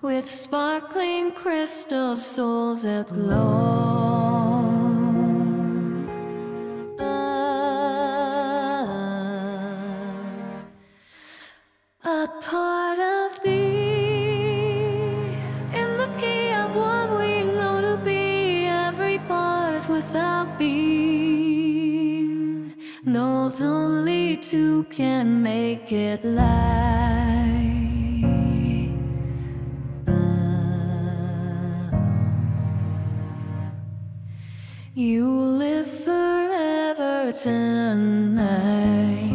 with sparkling crystal souls aglow. A part of thee, in the key of what we know to be, every part without being, knows only two can make it life. You live forever tonight.